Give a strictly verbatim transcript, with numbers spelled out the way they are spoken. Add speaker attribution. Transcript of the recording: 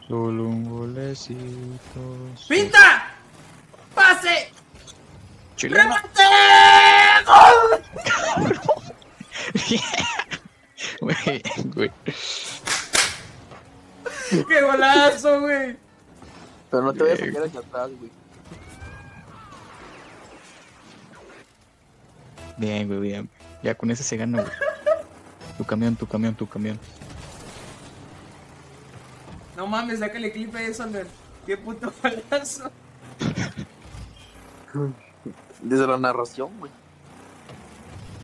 Speaker 1: Solo un golecito.
Speaker 2: ¡Pinta! ¡Pase!
Speaker 1: ¡Chileno!
Speaker 2: ¡Remate!
Speaker 1: Güey, güey.
Speaker 2: ¡Qué golazo, güey!
Speaker 3: Pero no te vayas a sacar hacia atrás, güey.
Speaker 1: Bien, güey, bien. Ya con ese se gana, güey. Tu camión, tu camión, tu camión.
Speaker 2: No mames, sácale clip a eso, Albert. ¡Qué puto golazo!
Speaker 3: Desde la narración, güey.